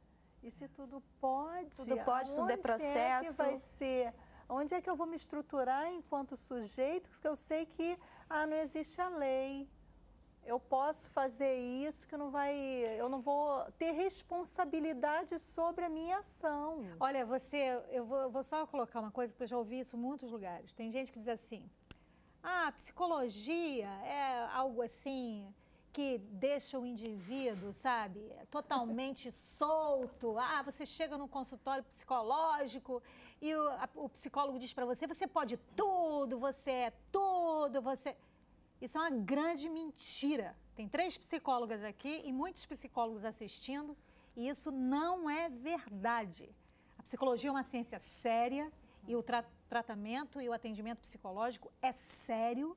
E se tudo pode, tudo pode, tudo é processo. É que vai ser? Onde é que eu vou me estruturar enquanto sujeito, que eu sei que ah, não existe a lei. Eu posso fazer isso, que não vai, eu não vou ter responsabilidade sobre a minha ação. Olha, você, eu vou, eu vou só colocar uma coisa, porque eu já ouvi isso em muitos lugares. Tem gente que diz assim, ah, psicologia é algo assim que deixa o indivíduo, sabe, totalmente solto. Ah, você chega no consultório psicológico e o, a, o psicólogo diz para você, você pode tudo, você é tudo, você... Isso é uma grande mentira. Tem três psicólogas aqui e muitos psicólogos assistindo e isso não é verdade. A psicologia é uma ciência séria E o tra tratamento e o atendimento psicológico é sério.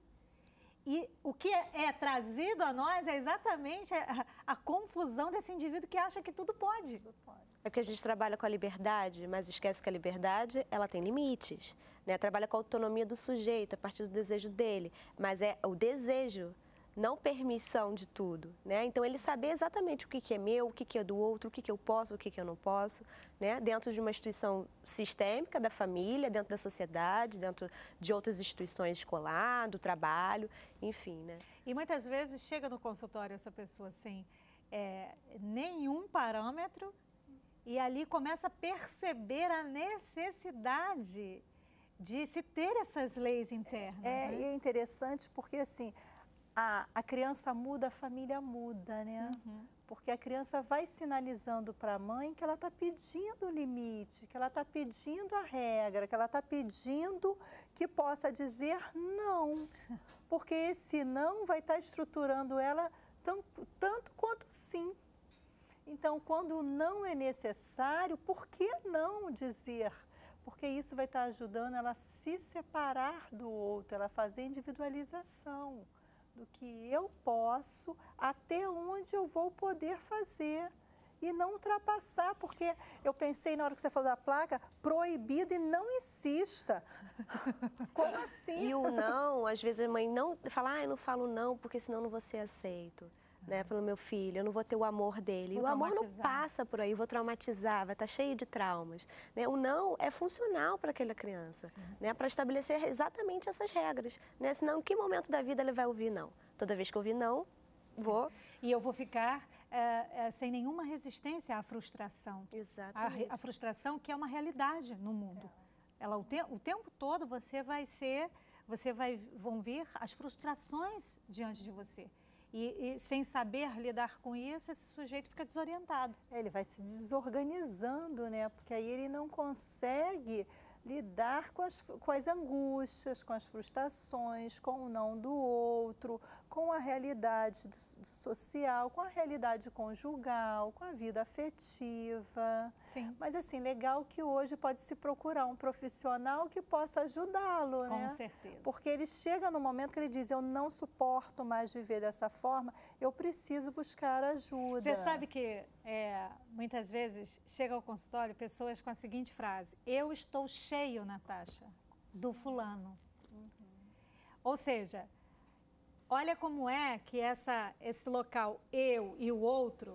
E o que é, é trazido a nós é exatamente a, a confusão desse indivíduo que acha que tudo pode. Tudo pode. É porque a gente trabalha com a liberdade, mas esquece que a liberdade, ela tem limites, né? Trabalha com a autonomia do sujeito, a partir do desejo dele, mas é o desejo, não permissão de tudo, né? Então, ele saber exatamente o que, que é meu, o que, que é do outro, o que, que eu posso, o que, que eu não posso, né? Dentro de uma instituição sistêmica da família, dentro da sociedade, dentro de outras instituições escolar, do trabalho, enfim, né? E muitas vezes chega no consultório essa pessoa sem é, nenhum parâmetro e ali começa a perceber a necessidade de se ter essas leis internas. É, né? e é interessante porque, assim, a, a criança muda, a família muda, né? Uhum. Porque a criança vai sinalizando para a mãe que ela está pedindo o limite, que ela está pedindo a regra, que ela está pedindo que possa dizer não. Porque esse não vai estar estruturando ela tanto, tanto quanto sim. Então, quando o não é necessário, por que não dizer? Porque isso vai estar ajudando ela a se separar do outro, ela fazer individualização do que eu posso, até onde eu vou poder fazer. E não ultrapassar, porque eu pensei na hora que você falou da placa, proibido e não insista. Como assim? E o não, às vezes a mãe não fala, ah, eu não falo não, porque senão eu não vou ser aceito. Né, pelo meu filho, eu não vou ter o amor dele. Vou e o amor não passa por aí, vou traumatizar, vai estar cheio de traumas. Né? O não é funcional para aquela criança, né, para estabelecer exatamente essas regras. Né? Senão, em que momento da vida ele vai ouvir não? Toda vez que eu ouvir não, vou... E eu vou ficar é, é, sem nenhuma resistência à frustração. Exatamente. A, a frustração que é uma realidade no mundo. É. Ela, o, te, o tempo todo você vai ser, você vai, vão vir as frustrações diante de você. E, e sem saber lidar com isso, esse sujeito fica desorientado. É, ele vai se desorganizando, né? Porque aí ele não consegue lidar com as, com as angústias, com as frustrações, com o não do outro, com a realidade do, do social, com a realidade conjugal, com a vida afetiva. Sim. Mas, assim, legal que hoje pode se procurar um profissional que possa ajudá-lo, né? Com certeza. Porque ele chega no momento que ele diz, eu não suporto mais viver dessa forma, eu preciso buscar ajuda. Você sabe que é, muitas vezes chega ao consultório pessoas com a seguinte frase, eu estou cheio, Natasha, do fulano. Uhum. Ou seja, olha como é que essa, esse local, eu e o outro,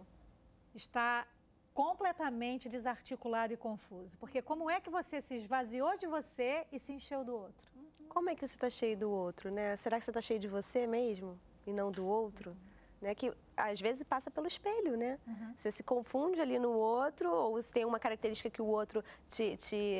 está completamente desarticulado e confuso. Porque como é que você se esvaziou de você e se encheu do outro? Como é que você está cheio do outro, né? Será que você está cheio de você mesmo e não do outro? Uhum. Né? Que às vezes passa pelo espelho, né? Uhum. Você se confunde ali no outro, ou você tem uma característica que o outro te, te,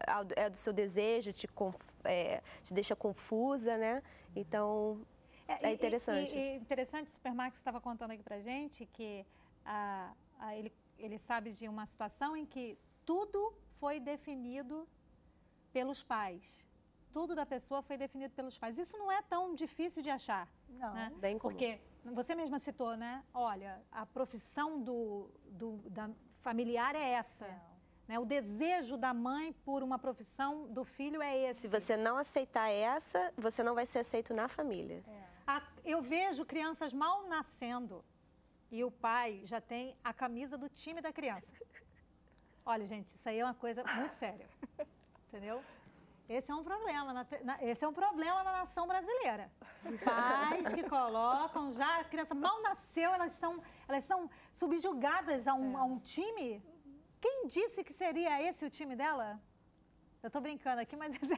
é do seu desejo, te, é, te deixa confusa, né? Então, é, é interessante. E, e, e interessante, o Supermax estava contando aqui pra gente que a, a, ele, ele sabe de uma situação em que tudo foi definido pelos pais. Tudo da pessoa foi definido pelos pais. Isso não é tão difícil de achar. Não, né? Bem comum. Porque você mesma citou, né? Olha, a profissão do, do, da familiar é essa. Né? O desejo da mãe por uma profissão do filho é esse. Se você não aceitar essa, você não vai ser aceito na família. É. A, eu vejo crianças mal nascendo e o pai já tem a camisa do time da criança. Olha, gente, isso aí é uma coisa muito séria. Entendeu? Esse é um problema, na, na, esse é um problema na nação brasileira. Pais que colocam, já a criança mal nasceu, elas são, elas são subjugadas a um, é. a um time. Quem disse que seria esse o time dela? Eu tô brincando aqui, mas é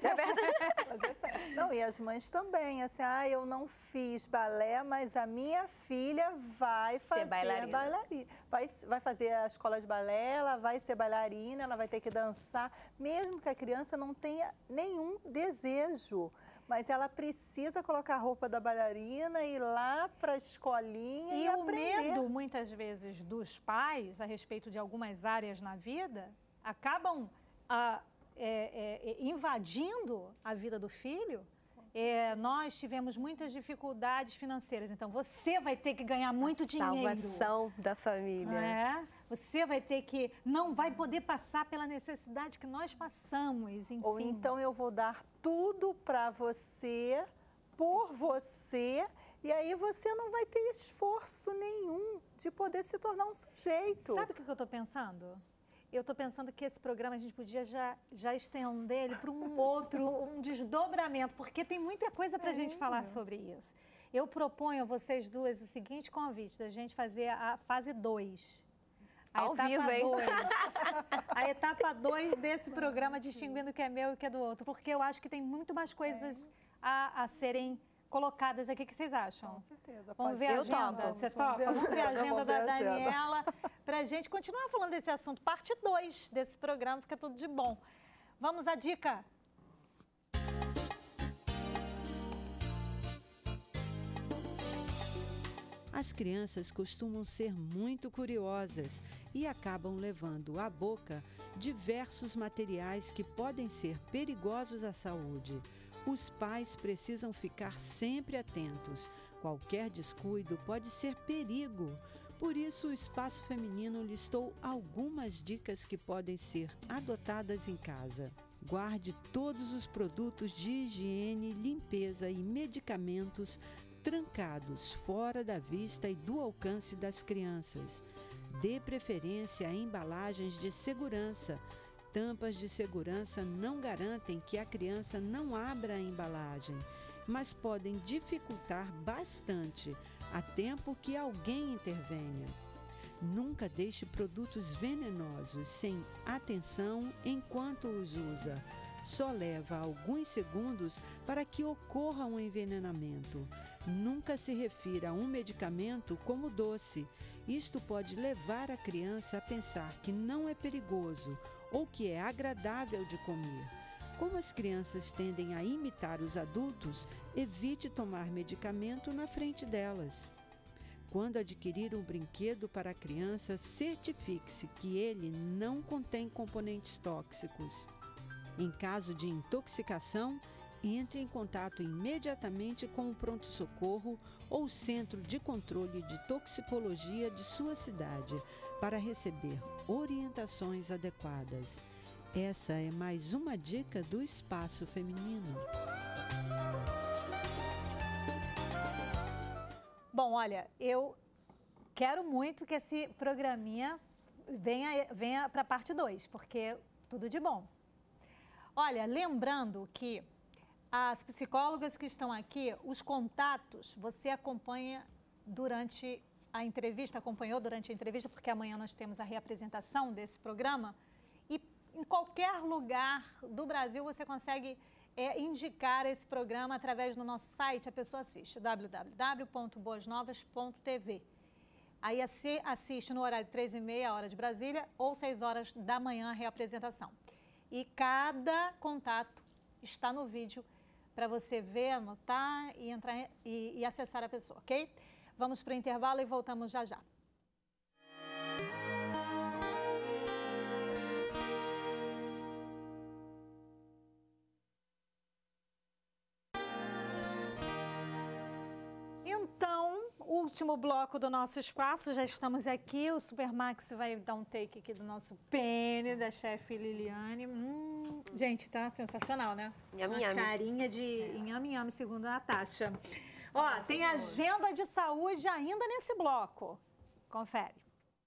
verdade. Não, e as mães também, assim, ah, eu não fiz balé, mas a minha filha vai fazer ser bailarina. bailarina. Vai, vai fazer a escola de balé, ela vai ser bailarina, ela vai ter que dançar, mesmo que a criança não tenha nenhum desejo. Mas ela precisa colocar a roupa da bailarina, ir lá para a escolinha e, e o aprender. medo, muitas vezes, dos pais a respeito de algumas áreas na vida, acabam... Ah, É, é, invadindo a vida do filho É, nós tivemos muitas dificuldades financeiras, então você vai ter que ganhar muito dinheiro. Salvação da família. É, você vai ter que, não vai poder passar pela necessidade que nós passamos, enfim. Ou então eu vou dar tudo para você, por você, e aí você não vai ter esforço nenhum de poder se tornar um sujeito. Sabe o que eu estou pensando? Eu estou pensando que esse programa a gente podia já, já estender ele para um outro, um desdobramento, porque tem muita coisa para a é. gente falar sobre isso. Eu proponho a vocês duas o seguinte convite, da gente fazer a fase dois. Ao vivo, hein? Dois, a etapa dois desse programa, distinguindo o que é meu e o que é do outro, porque eu acho que tem muito mais coisas a, a serem colocadas aqui. O que vocês acham? Com certeza. Vamos ver a agenda? Você topa? Vamos ver a agenda da Daniela para a gente continuar falando desse assunto. Parte dois desse programa, fica tudo de bom. Vamos à dica. As crianças costumam ser muito curiosas e acabam levando à boca diversos materiais que podem ser perigosos à saúde. Os pais precisam ficar sempre atentos. Qualquer descuido pode ser perigo. Por isso, o Espaço Feminino listou algumas dicas que podem ser adotadas em casa. Guarde todos os produtos de higiene, limpeza e medicamentos trancados, fora da vista e do alcance das crianças. Dê preferência a embalagens de segurança. Tampas de segurança não garantem que a criança não abra a embalagem, mas podem dificultar bastante a tempo que alguém intervenha. Nunca deixe produtos venenosos sem atenção enquanto os usa. Só leva alguns segundos para que ocorra um envenenamento. Nunca se refira a um medicamento como doce. Isto pode levar a criança a pensar que não é perigoso ou que é agradável de comer. Como as crianças tendem a imitar os adultos, evite tomar medicamento na frente delas. Quando adquirir um brinquedo para a criança, certifique-se que ele não contém componentes tóxicos. Em caso de intoxicação, entre em contato imediatamente com o pronto-socorro ou Centro de Controle de Toxicologia de sua cidade para receber orientações adequadas. Essa é mais uma dica do Espaço Feminino. Bom, olha, eu quero muito que esse programinha venha, venha para a parte dois, porque tudo de bom. Olha, lembrando que as psicólogas que estão aqui, os contatos, você acompanha durante a entrevista, acompanhou durante a entrevista, porque amanhã nós temos a reapresentação desse programa, e em qualquer lugar do Brasil você consegue é, indicar esse programa através do nosso site, a pessoa assiste, w w w ponto boas novas ponto t v. Aí assiste no horário de três e meia, hora de Brasília, ou seis horas da manhã a reapresentação. E cada contato está no vídeo para você ver, anotar e, entrar, e, e acessar a pessoa, ok? Vamos para o intervalo e voltamos já já. Então, último bloco do nosso espaço, já estamos aqui. O Supermax vai dar um take aqui do nosso pene, da chefe Liliane. Hum, gente, tá sensacional, né? Nhame, Uma nhame. carinha de nhame, nhame, segundo a Natasha. Ó, tem agenda de saúde ainda nesse bloco. Confere.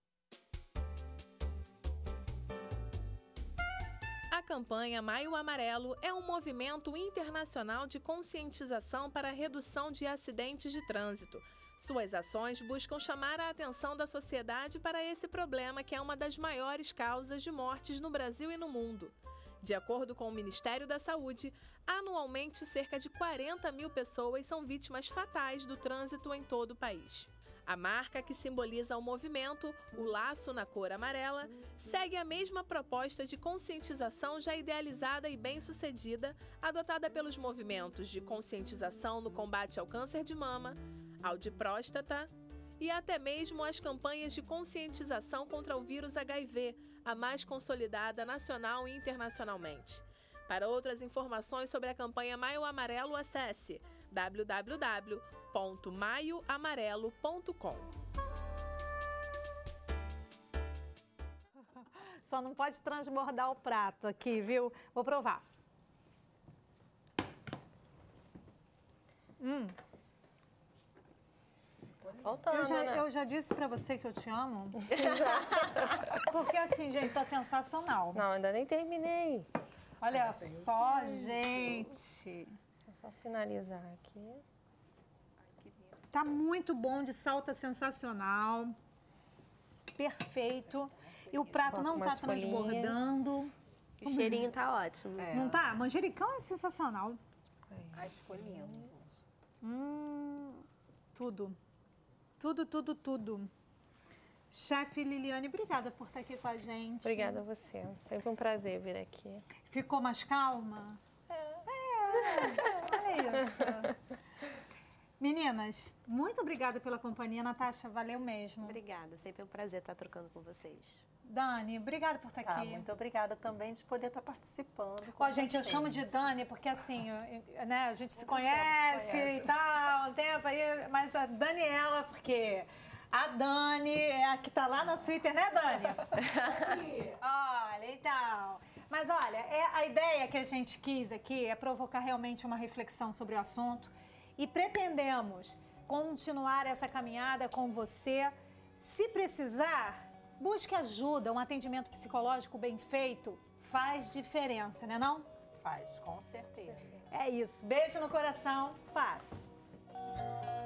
A campanha Maio Amarelo é um movimento internacional de conscientização para a redução de acidentes de trânsito. Suas ações buscam chamar a atenção da sociedade para esse problema que é uma das maiores causas de mortes no Brasil e no mundo. De acordo com o Ministério da Saúde, anualmente cerca de quarenta mil pessoas são vítimas fatais do trânsito em todo o país. A marca que simboliza o movimento, o laço na cor amarela, segue a mesma proposta de conscientização já idealizada e bem-sucedida, adotada pelos movimentos de conscientização no combate ao câncer de mama, ao de próstata e até mesmo as campanhas de conscientização contra o vírus H I V, a mais consolidada nacional e internacionalmente. Para outras informações sobre a campanha Maio Amarelo, acesse w w w ponto maio amarelo ponto com. Só não pode transbordar o prato aqui, viu? Vou provar. Hum. Faltando, Eu já, né? eu já disse pra você que eu te amo. Porque assim, gente, tá sensacional. Não, ainda nem terminei. Olha só, gente. Vou só finalizar aqui. Tá muito bom, de sal tá sensacional. Perfeito. E o prato não tá transbordando. O cheirinho tá ótimo. É. Não tá? Manjericão é sensacional. Ai, ficou lindo. Hum, tudo. Tudo, tudo, tudo. Chefe Liliane, obrigada por estar aqui com a gente. Obrigada a você. Sempre um prazer vir aqui. Ficou mais calma? É. É, é isso. Meninas, muito obrigada pela companhia. Natasha, valeu mesmo. Obrigada, sempre é um prazer estar trocando com vocês. Dani, obrigada por estar Tá, aqui. muito obrigada também de poder estar participando. com Ó, gente, eu vocês. chamo de Dani porque assim, eu- né, a gente se conhece e tal, um tempo aí, mas a Daniela, porque a Dani é a que tá lá no Twitter, né, Dani? Olha, então. Mas olha, é, a ideia que a gente quis aqui é provocar realmente uma reflexão sobre o assunto e pretendemos continuar essa caminhada com você. Se precisar, busque ajuda, um atendimento psicológico bem feito faz diferença, né não? Faz, com certeza. É isso. Beijo no coração, paz.